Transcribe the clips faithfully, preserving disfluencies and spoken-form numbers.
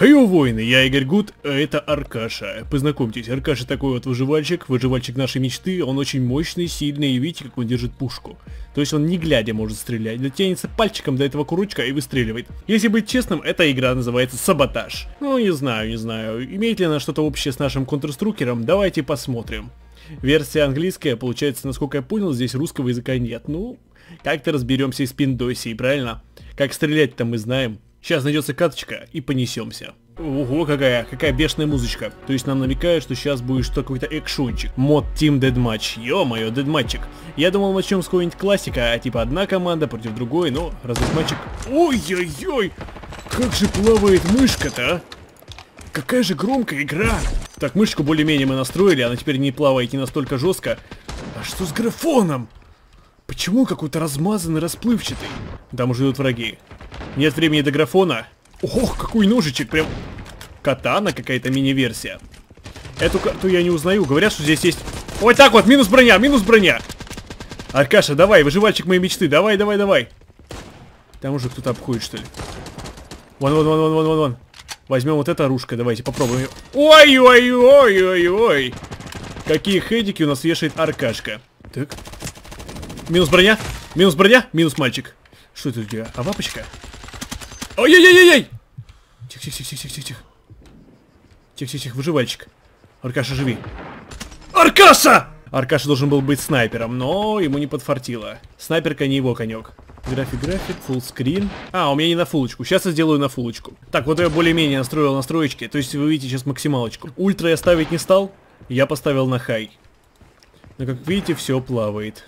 Хейо, воины, я Игорь Гуд, а это Аркаша. Познакомьтесь, Аркаша такой вот выживальщик, выживальщик нашей мечты. Он очень мощный, сильный, и видите, как он держит пушку. То есть он не глядя может стрелять, дотянется пальчиком до этого курочка и выстреливает. Если быть честным, эта игра называется Саботаж. Ну, не знаю, не знаю, имеет ли она что-то общее с нашим Counter-Strike'ером, давайте посмотрим. Версия английская, получается, насколько я понял, здесь русского языка нет. Ну, как-то разберемся из пиндосии, правильно? Как стрелять-то мы знаем. Сейчас найдется каточка и понесемся. Ого, какая, какая бешеная музычка. То есть нам намекают, что сейчас будет что какой-то экшончик. Мод Team Deathmatch. Ё-моё, дедматчик. Я думал, начнем с какой-нибудь классика, а типа одна команда против другой, но раз дедматчик... Ой-ой-ой! Как же плавает мышка-то, а? Какая же громкая игра! Так, мышку более-менее мы настроили, она теперь не плавает не настолько жестко. А что с графоном? Почему какой-то размазанный, расплывчатый? Там уже идут враги. Нет времени до графона. Ох, какой ножичек, прям... Катана какая-то мини-версия. Эту карту я не узнаю. Говорят, что здесь есть... Вот так вот, минус броня, минус броня. Аркаша, давай, выживальщик моей мечты. Давай, давай, давай. Там уже кто-то обходит, что ли. Вон, вон, вон, вон, вон, вон, вон. Возьмем вот это оружие, давайте попробуем. Ой-ой-ой-ой-ой. Какие хедики у нас вешает Аркашка. Так. Минус броня, минус броня, минус мальчик. Что это у тебя? А вапочка? Ой-ой-ой-ой! Тихо-тихо-тихо-тихо-тихо. Тихо-тихо-тихо, выживальчик. Аркаша, живи. Аркаша! Аркаша должен был быть снайпером, но ему не подфартило. Снайперка не его конек. График-график, фуллскрин. А, у меня не на фулочку. Сейчас я сделаю на фулочку. Так, вот я более-менее настроил настроечки. То есть вы видите сейчас максималочку. Ультра я ставить не стал. Я поставил на хай. Но как видите, все плавает.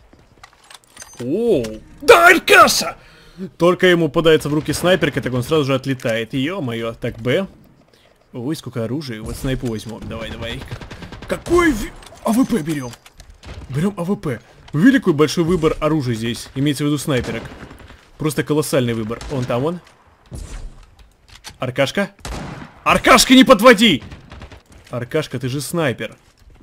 Оу! Да, Аркаша! Только ему попадается в руки снайперка, так он сразу же отлетает. Ё-моё, так, Б. Ой, сколько оружия. Вот снайпу возьмем. Давай, давай. Какой ви... АВП берем. Берем АВП. Великий большой выбор оружия здесь. Имеется в виду снайперок. Просто колоссальный выбор. Он там, он. Аркашка? Аркашка, не подводи! Аркашка, ты же снайпер.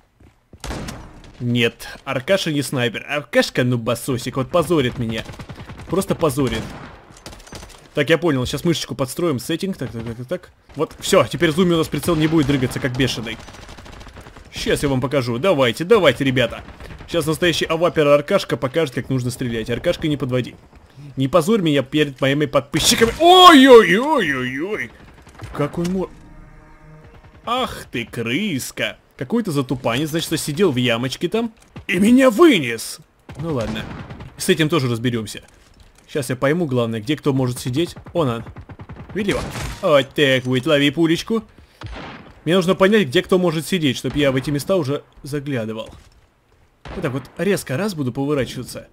Нет, Аркаша не снайпер. Аркашка, ну басосик, вот позорит меня. Просто позорит. Так, я понял, сейчас мышечку подстроим, сеттинг, так, так, так, так. Вот, все, теперь в зуме у нас прицел не будет дрыгаться, как бешеный. Сейчас я вам покажу, давайте, давайте, ребята. Сейчас настоящий авапер Аркашка покажет, как нужно стрелять. Аркашка, не подводи. Не позорь меня перед моими подписчиками. Ой-ой-ой-ой-ой. Как он мог... Ах ты, крыска. Какой-то затупанец, значит, сидел в ямочке там и меня вынес. Ну ладно, с этим тоже разберемся. Сейчас я пойму, главное, где кто может сидеть. Он, он. Видели его? Вот так вот, лови пулечку. Мне нужно понять, где кто может сидеть, чтобы я в эти места уже заглядывал. Вот так вот резко раз буду поворачиваться.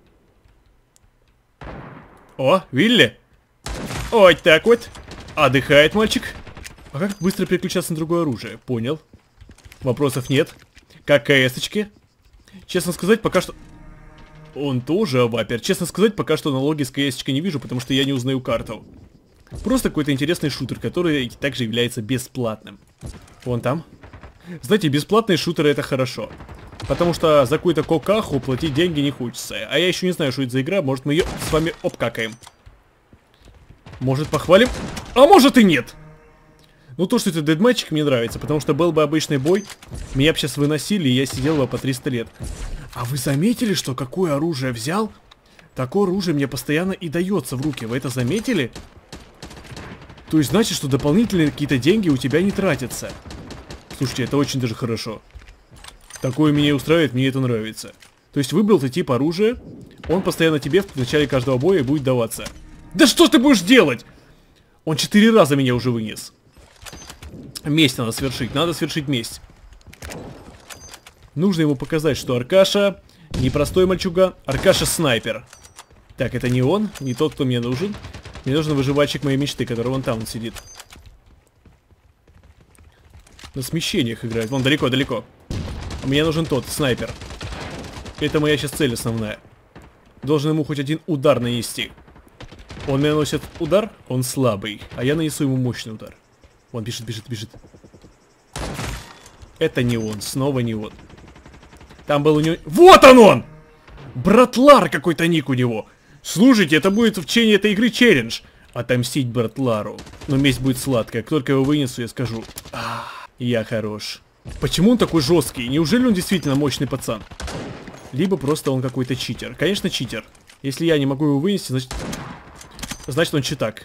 О, видели? Вот так вот. Отдыхает мальчик. А как быстро переключаться на другое оружие? Понял. Вопросов нет. Как КС-очки. Честно сказать, пока что... Он тоже авапер. Честно сказать, пока что аналогии с КС-очкой не вижу, потому что я не узнаю карту. Просто какой-то интересный шутер, который также является бесплатным. Вон там. Знаете, бесплатные шутеры это хорошо. Потому что за какую-то кокаху платить деньги не хочется. А я еще не знаю, что это за игра. Может, мы ее с вами обкакаем. Может, похвалим? А может и нет. Ну, то, что это дедматчик, мне нравится, потому что был бы обычный бой, меня бы сейчас выносили, и я сидел бы по триста лет. А вы заметили, что какое оружие взял? Такое оружие мне постоянно и дается в руки. Вы это заметили? То есть, значит, что дополнительные какие-то деньги у тебя не тратятся. Слушайте, это очень даже хорошо. Такое меня устраивает, мне это нравится. То есть, выбрал ты тип оружия, он постоянно тебе в начале каждого боя будет даваться. Да что ты будешь делать? Он четыре раза меня уже вынес. Месть надо свершить, надо свершить месть. Нужно ему показать, что Аркаша непростой мальчуган, Аркаша снайпер. Так, это не он, не тот, кто мне нужен. Мне нужен выживальщик моей мечты, который вон там он сидит. На смещениях играет, вон далеко-далеко. Мне нужен тот, снайпер. Это моя сейчас цель основная. Должен ему хоть один удар нанести. Он мне наносит удар, он слабый, а я нанесу ему мощный удар. Он бежит, бежит, бежит. Это не он, снова не он. Там был у него... Вот он он! Братлар какой-то ник у него. Слушайте, это будет в течение этой игры челлендж. Отомстить Братлару. Но месть будет сладкая. Как только его вынесу, я скажу: а, я хорош. Почему он такой жесткий? Неужели он действительно мощный пацан? Либо просто он какой-то читер. Конечно, читер. Если я не могу его вынести, значит... Значит, он читак.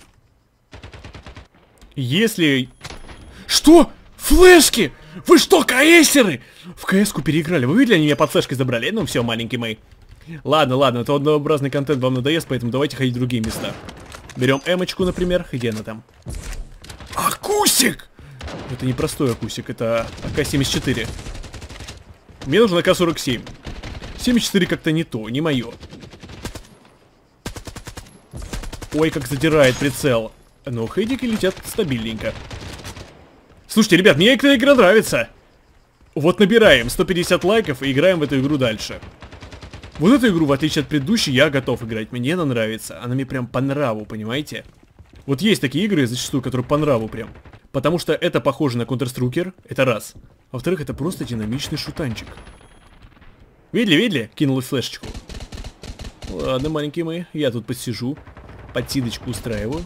Если... Что? Флешки! Вы что, КСеры? В КС-ку переиграли. Вы видели, они меня под флешкой забрали? Ну все, маленький мой. Ладно, ладно, это однообразный контент вам надоест, поэтому давайте ходить в другие места. Берем эмочку, например. Где она там? Акусик! Это не простой акусик, это А К семьдесят четыре. Мне нужен А К сорок семь. семьдесят четыре как-то не то, не мое. Ой, как задирает прицел. Но хейдики летят стабильненько. Слушайте, ребят, мне эта игра нравится. Вот набираем сто пятьдесят лайков и играем в эту игру дальше. Вот эту игру, в отличие от предыдущей, я готов играть. Мне она нравится. Она мне прям по нраву, понимаете? Вот есть такие игры, зачастую, которые по нраву прям. Потому что это похоже на Counter-Strike, это раз. А во-вторых, это просто динамичный шутанчик. Видели, видели? Кинул флешечку. Ладно, маленькие мои, я тут посижу. Подсидочку устраиваю.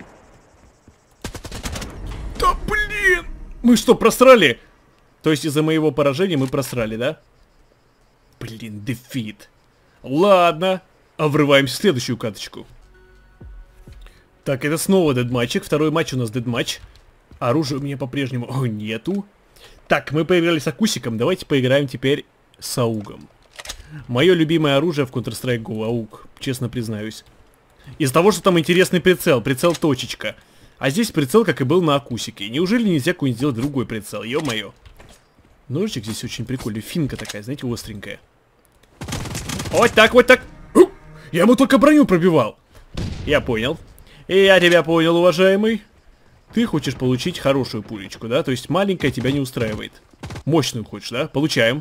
Да блин! Мы что, просрали? То есть из-за моего поражения мы просрали, да? Блин, дефит. Ладно, а врываемся в следующую каточку. Так, это снова дедматчик. Второй матч у нас дедматч. Оружия у меня по-прежнему О, нету. Так, мы поиграли с Акусиком. Давайте поиграем теперь с Аугом. Мое любимое оружие в Counter-Strike Go, Ауг, честно признаюсь. Из-за того, что там интересный прицел, прицел точечка. А здесь прицел, как и был на Акусике. Неужели нельзя какой-нибудь сделать другой прицел? Ё-моё. Ножичек здесь очень прикольный. Финка такая, знаете, остренькая. Вот так, вот так. Я ему только броню пробивал. Я понял. И я тебя понял, уважаемый. Ты хочешь получить хорошую пулечку, да? То есть маленькая тебя не устраивает. Мощную хочешь, да? Получаем.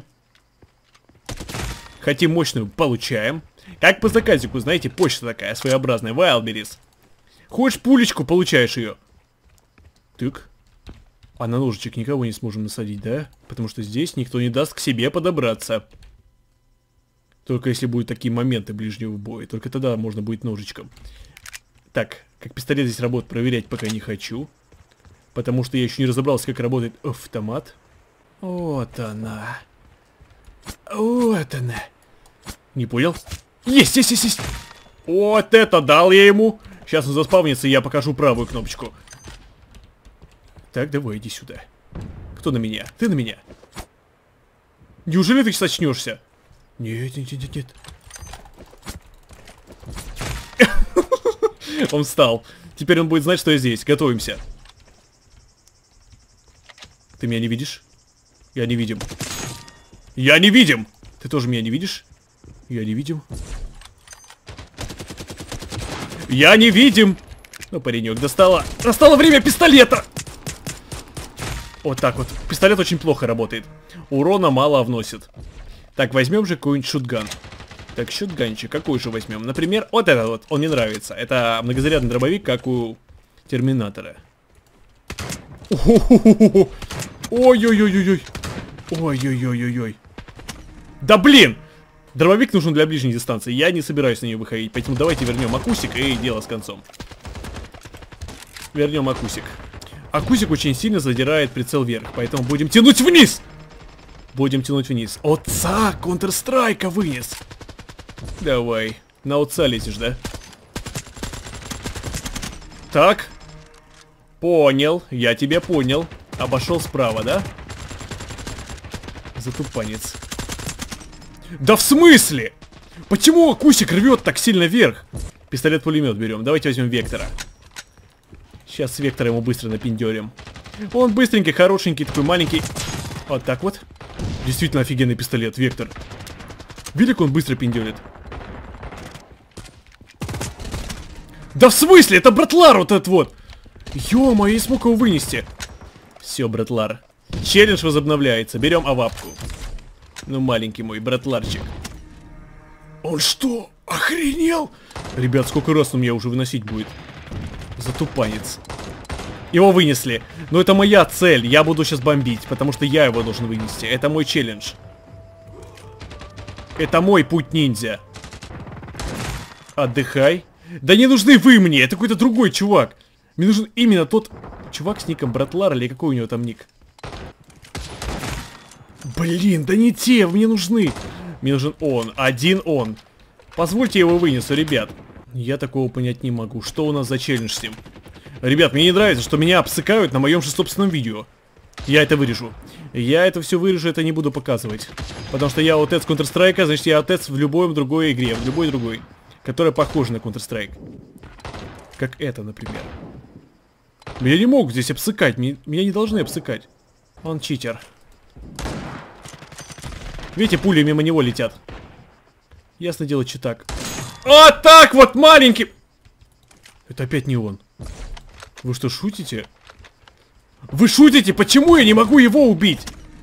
Хотим мощную, получаем. Как по заказику, знаете, почта такая своеобразная. Wildberries. Хочешь пулечку, получаешь ее. Тык. А на ножичек никого не сможем насадить, да? Потому что здесь никто не даст к себе подобраться. Только если будут такие моменты ближнего боя. Только тогда можно будет ножичком. Так, как пистолет здесь работает, проверять пока не хочу. Потому что я еще не разобрался, как работает автомат. Вот она. Вот она. Не понял? Есть, есть, есть, есть. Вот это дал я ему. Сейчас он заспавнится, и я покажу правую кнопочку. Так, давай, иди сюда. Кто на меня? Ты на меня. Неужели ты сейчас очнешься? Нет, нет, нет, нет. Он встал. Теперь он будет знать, что я здесь. Готовимся. Ты меня не видишь? Я не видим. Я не видим! Ты тоже меня не видишь? Я не видим. Я не видим! Ну, паренек, достало. Достало время пистолета! Вот так вот. Пистолет очень плохо работает. Урона мало вносит. Так, возьмем же какой-нибудь шутган. Так, шутганчик, какой же возьмем? Например, вот этот вот, он мне нравится. Это многозарядный дробовик, как у Терминатора. Ой-ой-ой-ой-ой. Ой-ой-ой-ой-ой. Да блин! Дробовик нужен для ближней дистанции. Я не собираюсь на нее выходить. Поэтому давайте вернем Акусик и дело с концом. Вернем Акусик. Акусик очень сильно задирает прицел вверх. Поэтому будем тянуть вниз! Будем тянуть вниз. Отца Counter-Strike вынес. Давай. На отца лезешь, да? Так. Понял. Я тебя понял. Обошел справа, да? Затупанец. Да в смысле? Почему Акусик рвет так сильно вверх? Пистолет-пулемет берем. Давайте возьмем Вектора. Сейчас с Вектора ему быстро напиндерим. Он быстренький, хорошенький, такой маленький. Вот так вот. Действительно офигенный пистолет, Вектор. Видите, как он быстро пиндерит? Да в смысле? Это Братлар вот этот вот. Ё-моё, я не смог его вынести. Все, Братлар. Челлендж возобновляется. Берем авапку. Ну, маленький мой братларчик. Он что, охренел? Ребят, сколько раз он меня уже выносить будет? Затупанец. Его вынесли. Но это моя цель. Я буду сейчас бомбить, потому что я его должен вынести. Это мой челлендж. Это мой путь ниндзя. Отдыхай. Да не нужны вы мне, это какой-то другой чувак. Мне нужен именно тот чувак с ником Братлар, или какой у него там ник. Блин, да не те, мне нужны. Мне нужен он, один он. Позвольте я его вынесу, ребят. Я такого понять не могу. Что у нас за челлендж с ним? Ребят, мне не нравится, что меня обсыкают на моем же собственном видео. Я это вырежу. Я это все вырежу, это не буду показывать. Потому что я отец Counter-Strike, значит я отец в любой другой игре, в любой другой, которая похожа на Counter-Strike. Как это, например. Меня не могут здесь обсыкать, меня, меня не должны обсыкать. Он читер. Видите, пули мимо него летят. Ясно дело, читак. А так вот, маленький! Это опять не он. Вы что, шутите? Вы шутите? Почему я не могу его убить?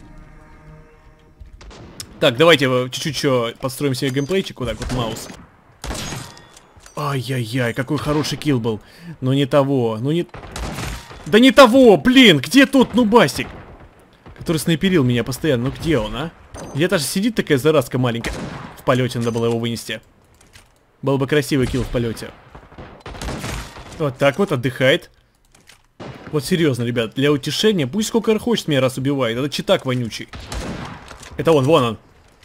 Так, давайте чуть-чуть еще подстроим себе геймплейчик. Вот так вот, маус. Ай-яй-яй, какой хороший килл был. Но не того, ну не... Да не того, блин, где тот нубасик? Который снайперил меня постоянно, ну где он, а? Где-то же сидит такая заразка маленькая. В полете надо было его вынести. Был бы красивый килл в полете. Вот так вот, отдыхает. Вот серьезно, ребят, для утешения, пусть сколько хочет меня раз убивает. Это читак вонючий. Это он, вон он.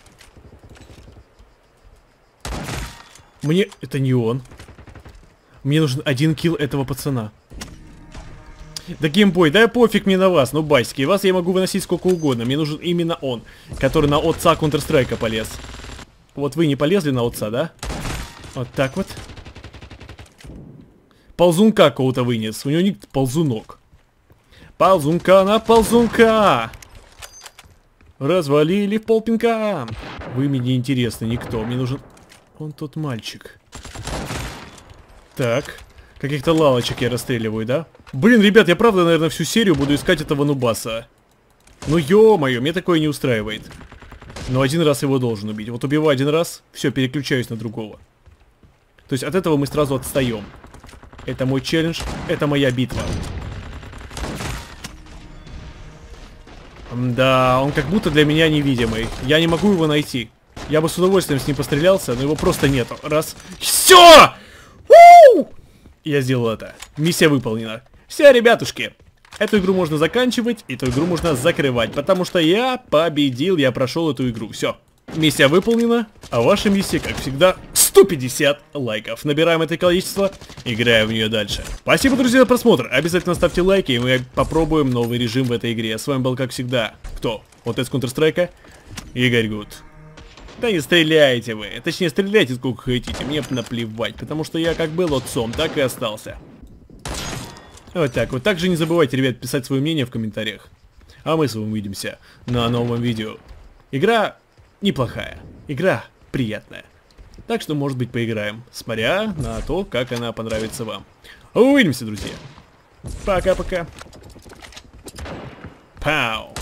Мне... Это не он. Мне нужен один килл этого пацана. Да геймбой, да пофиг мне на вас, ну басики. Вас я могу выносить сколько угодно. Мне нужен именно он, который на отца Counter-Strike полез. Вот вы не полезли на отца, да? Вот так вот. Ползунка кого-то вынес. У него ник ползунок. Ползунка на ползунка. Развалили в полпинка. Вы мне не интересны никто. Мне нужен... Он тот мальчик. Так. Каких-то лалочек я расстреливаю, да? Блин, ребят, я правда, наверное, всю серию буду искать этого нубаса. Ну ё-моё, мне такое не устраивает. Но один раз его должен убить. Вот убиваю один раз, все, переключаюсь на другого. То есть от этого мы сразу отстаем. Это мой челлендж, это моя битва. Да, он как будто для меня невидимый. Я не могу его найти. Я бы с удовольствием с ним пострелялся, но его просто нету. Раз. Все! Я сделал это. Миссия выполнена. Все, ребятушки. Эту игру можно заканчивать, эту игру можно закрывать, потому что я победил, я прошел эту игру. Все. Миссия выполнена, а ваша миссия, как всегда, сто пятьдесят лайков. Набираем это количество, играем в нее дальше. Спасибо, друзья, за просмотр. Обязательно ставьте лайки, и мы попробуем новый режим в этой игре. С вами был, как всегда, кто? Отец Counter-Strike, Игорь Гуд. Да не стреляйте вы. Точнее, стреляйте сколько хотите. Мне наплевать, потому что я как был отцом, так и остался. Вот так вот. Также не забывайте, ребят, писать свое мнение в комментариях. А мы с вами увидимся на новом видео. Игра неплохая. Игра приятная. Так что, может быть, поиграем, смотря на то, как она понравится вам. Увидимся, друзья. Пока-пока. Пау.